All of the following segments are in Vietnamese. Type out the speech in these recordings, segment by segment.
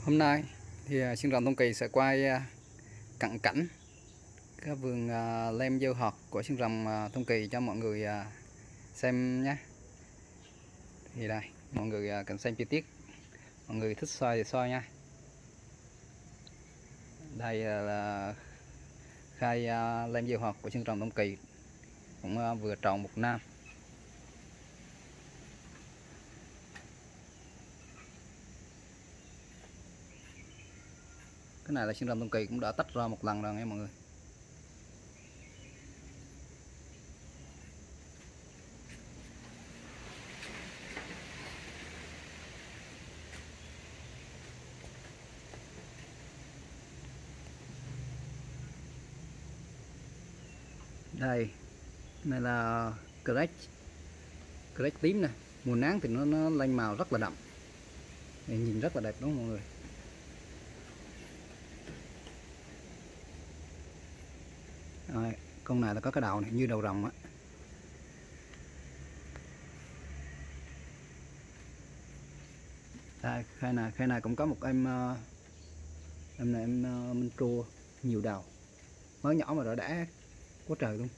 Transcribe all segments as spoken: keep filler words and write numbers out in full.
Hôm nay thì Sơn Rồng Tông Kỳ sẽ quay cận cảnh cái vườn lem dâu hột của Sơn Rồng Tông Kỳ cho mọi người xem nhé. Thì đây, mọi người cần xem chi tiết, mọi người thích soi thì soi nha. Đây là khai lem dâu hột của Sơn Rồng Tông Kỳ, cũng vừa tròn một năm. Cái này là Sơn Rồng Tông Kỳ cũng đã tách ra một lần rồi nha mọi người. Đây, này là crack, crack tím nè. Mùa nắng thì nó nó lên màu rất là đậm, này, nhìn rất là đẹp đúng không mọi người. Rồi, con này là có cái đầu này như đầu rồng á. Đây, khai này khai này cũng có một em em này em minh trua nhiều đầu, mới nhỏ mà đã đã quá trời luôn.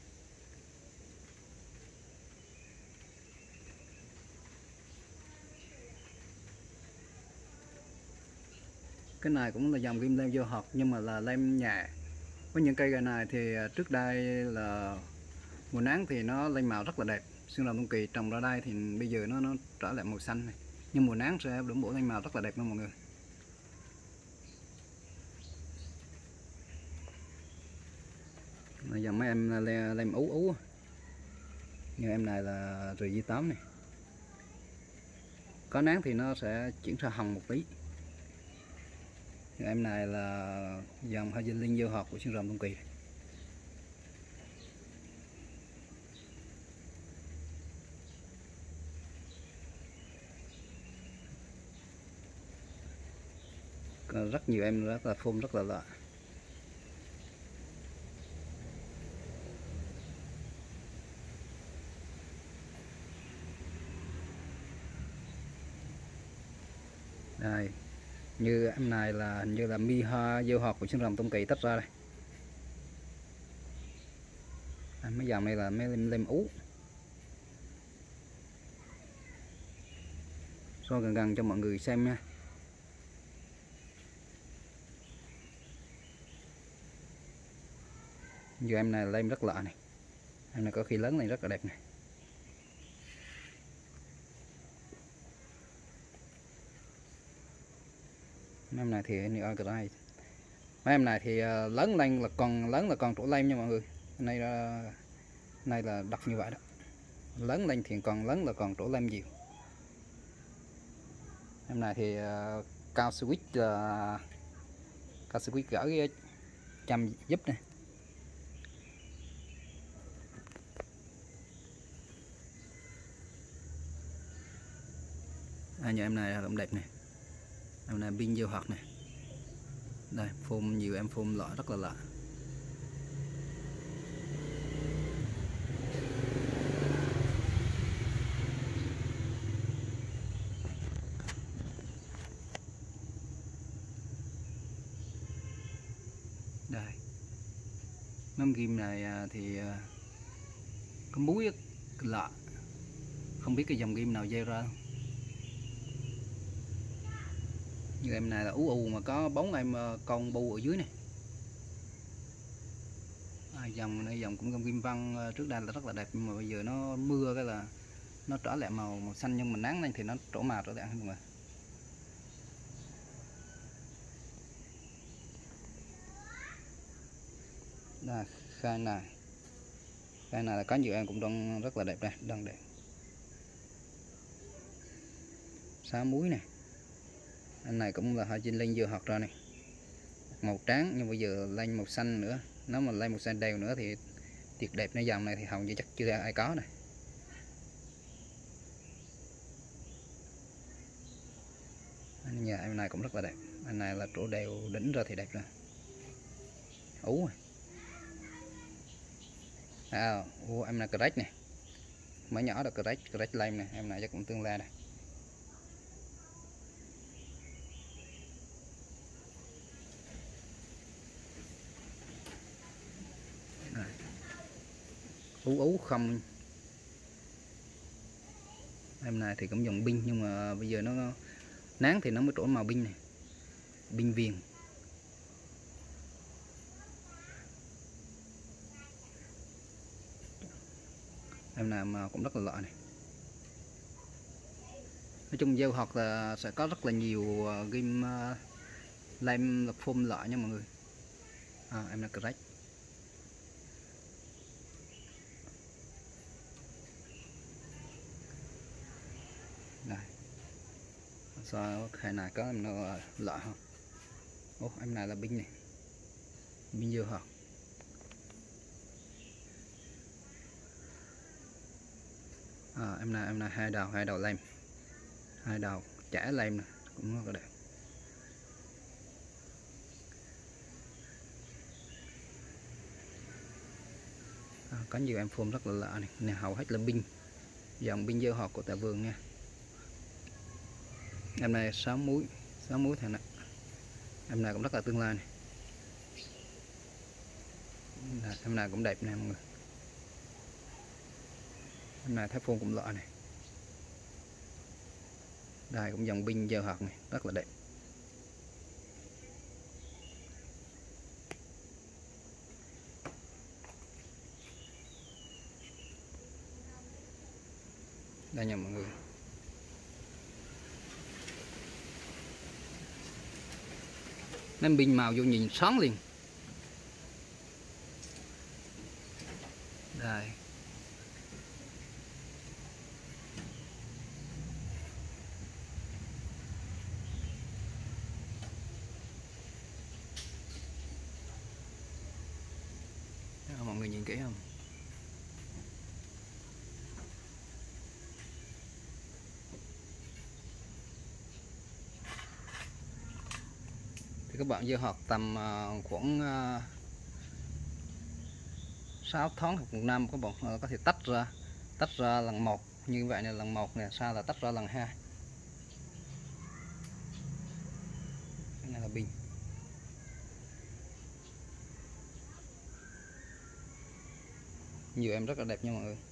Cái này cũng là dòng kim lem dâu hột nhưng mà là lem nhà. Với những cây gà này thì trước đây là mùa nắng thì nó lên màu rất là đẹp. Sơn Rồng Tông Kỳ trồng ra đây thì bây giờ nó nó trở lại màu xanh này, nhưng mùa nắng sẽ đổ bổ lên màu rất là đẹp luôn mọi người. Là dòng mấy em lem ú ú, như em này là rì di tám này, có nắng thì nó sẽ chuyển ra hồng một tí. Em này là dòng hoa dinh linh dâu hột của Sơn Rồng Tông Kỳ. Có rất nhiều em rất là phun rất là lạ. Đây, như em này là như là mi hoa dâu hột của Sơn Rồng Tông Kỳ tách ra đây. À, mấy dòng này là mấy lem, lem ú. So gần gần cho mọi người xem nha. Như em này là lem rất lạ này, em này có khi lớn lên rất là đẹp này. Em này thì mấy em này thì lớn lên là còn lớn là còn trổ lem nha mọi người. Này là này là đọc như vậy đó, lớn lên thì còn lớn là còn trổ lem nhiều. Em này thì uh, cao switch là uh, cao switch gỡ chăm giúp này. À, nhà em này cũng đẹp này, em này pin dâu hột này. Đây, phun nhiều em phun loại rất là lạ. Đây, mâm kim này thì có múi lạ, không biết cái dòng kim nào gieo ra. Như em này là ú u mà có bóng em con bu ở dưới này. À, dòng này dòng cũng kim văn trước đây là rất là đẹp, nhưng mà bây giờ nó mưa cái là nó trở lại màu màu xanh, nhưng mà nắng lên thì nó trổ màu trở lại mọi người. Đây, khai này khai này là có nhiều em cũng đang rất là đẹp đây, đang đẹp. Xá muối này, anh này cũng là hoa dinh linh dừa hột ra này, màu trắng nhưng bây giờ lên màu xanh nữa. Nếu mà lên màu xanh đều nữa thì tuyệt đẹp.ในdòng này thì hầu như chắc chưa ai có này. Nhà em này cũng rất là đẹp, anh này là trổ đều đỉnh ra thì đẹp rồi. Ú à, ô, em là crack này, mới nhỏ được crack crack lem này, em này chắc cũng tương lai đây. ú ú không. Em này thì cũng dùng pin, nhưng mà bây giờ nó nắng thì nó mới trổ màu pin này, pin viền. Em nào mà cũng rất là lợi này. Nói chung gieo hạt là sẽ có rất là nhiều game lem lập phun lợi nha mọi người. À, em là correct. Này, sao khai này có em nào lợi không? Ồ, em này là pin này, pin gieo hạt. À, em này em này hai đầu hai đầu lem, hai đầu chả lem này cũng rất là đẹp. À, có nhiều em phun rất là lạ này, này hầu hết là pin, dòng pin gieo hạt của Tạ Vườn nha. Em này sáu múi, sáu múi thằng này. Em này cũng rất là tương lai này. Em này cũng đẹp nè mọi người. Em này thấy phun cũng lạ này. Đây cũng dòng pin gieo hạt này, rất là đẹp. Đây nha mọi người. Ném pin màu vô nhìn sáng liền. Đây. Đó, mọi người nhìn kỹ không? Thì các bạn gieo hạt tầm khoảng sáu tháng hoặc một năm, các bạn có thể tách ra tách ra lần một như vậy này, lần một nè, sau là tách ra lần hai. Cái này là pin. Nhiều em rất là đẹp nha mọi người.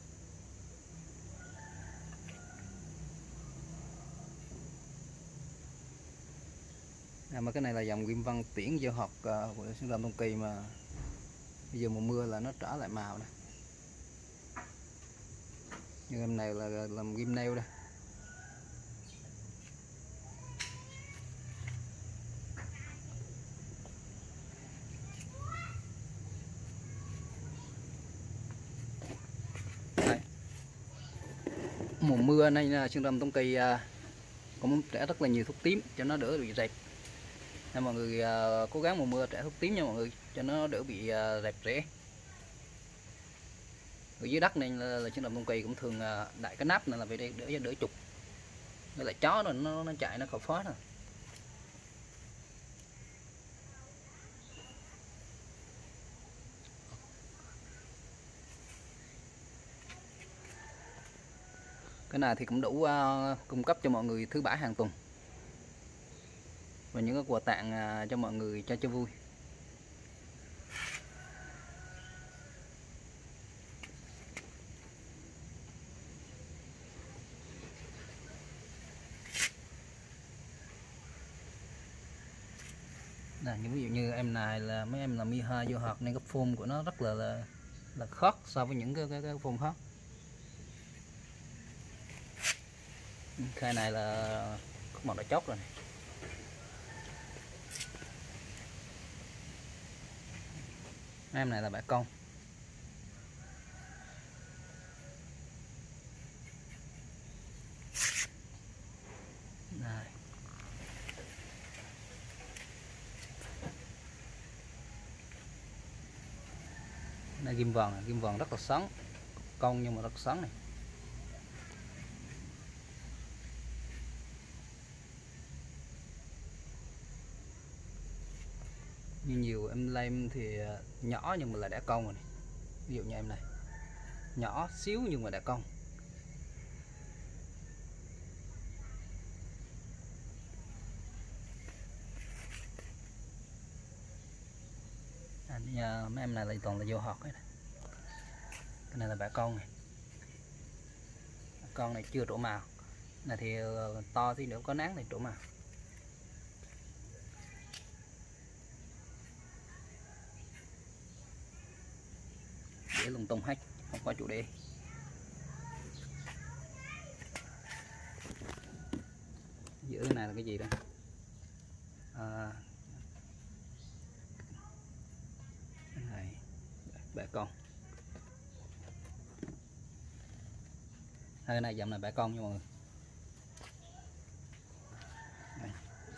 À, mà cái này là dòng Kim Văn Tiễn gieo hạt uh, của Sơn Lâm Tông Kỳ, mà bây giờ mùa mưa là nó trở lại màu này. Nhưng em này là làm ghim neo đây. Đây. Mùa mưa nên Sơn Lâm Tông Kỳ uh, cũng trả rất là nhiều thuốc tím cho nó đỡ bị rệp. Nên mọi người uh, cố gắng mùa mưa trả thuốc tím nha mọi người, cho nó đỡ bị uh, rệp rễ. Ở dưới đất nên là, là Sơn Lâm Tông Kỳ cũng thường uh, đại cái nắp này là về đây đỡ đỡ trục. Nó lại chó rồi nó nó chạy nó khỏi phá rồi. Cái này thì cũng đủ uh, cung cấp cho mọi người thứ bảy hàng tuần, và những cái quà tặng uh, cho mọi người cho cho vui. Này, như ví dụ như em này là mấy em là mi hai vô hạt nên cái form của nó rất là là, là khác so với những cái cái, cái form khác. Khai này là có màu đã chốt rồi này. Em này là bãi con. Đây. Đây ghim vàng, ghim vàng rất là sáng, cong nhưng mà rất sáng này. Như nhiều em lem thì nhỏ nhưng mà lại đã cong rồi này. Ví dụ như em này nhỏ xíu nhưng mà đã cong. À, mấy em này là toàn là vô hạt này. Cái này là bẻ con này, con này chưa trổ màu, này thì to thì nữa có nắng thì trổ màu. Để lung tung hết, không có chủ đề. Giữa cái này là cái gì đây? À, cái này bẻ con. Hai cái này dòng này bẻ con nha mọi người. Đây.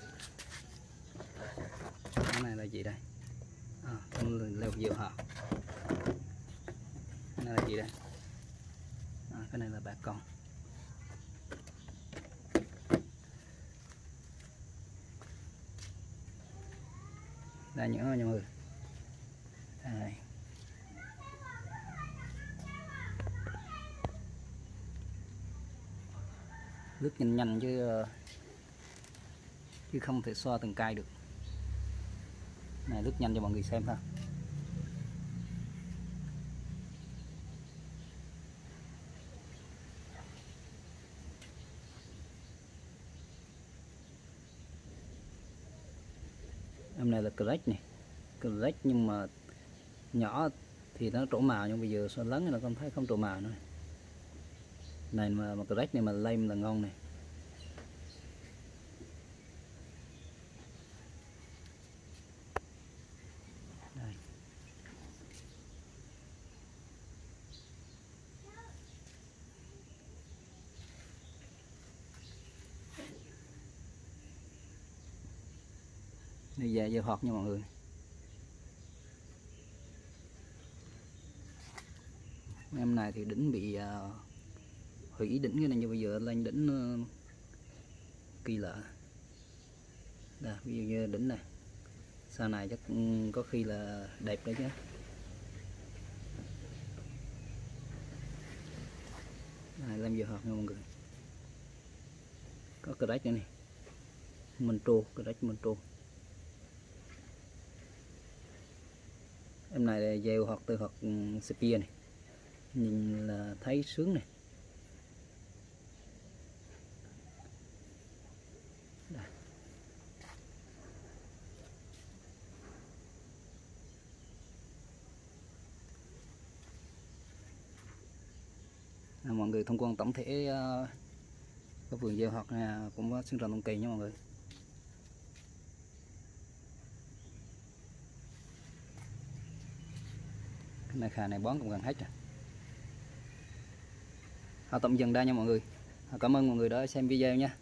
Cái này là gì đây? À, con leo diều hả? Cái này là gì đây? À, cái này là bẻ con. Đây nhớ nha mọi người. Đây. Lướt nhanh nhanh chứ chứ không thể xoa từng cây được. Này lướt nhanh cho mọi người xem thôi. Em này là crack này, crack nhưng mà nhỏ thì nó trổ màu, nhưng bây giờ sao lớn là con thấy không trổ màu nữa. Này mà mà crack này mà lên là ngon này. Đây. Đây về giờ họt nha mọi người. Em này thì đỉnh bị uh, hủy đỉnh cái này, như bây giờ lên đỉnh uh, kỳ lạ. Đây, ví dụ như đỉnh này sau này chắc có khi là đẹp đấy chứ. Này, làm giờ họt nha mọi người. Có crack nữa này, mình trô, crack mình trô. Em này là gieo hoặc từ hoặc spear này, nhìn là thấy sướng này. Đây. À, mọi người thông quan tổng thể uh, cái vườn gieo hoặc uh, cũng có xương rồng Tân Kỳ nha mọi người. Cái này khà này bón cũng gần hết rồi. Họ tạm dừng đây nha mọi người. Cảm ơn mọi người đã xem video nha.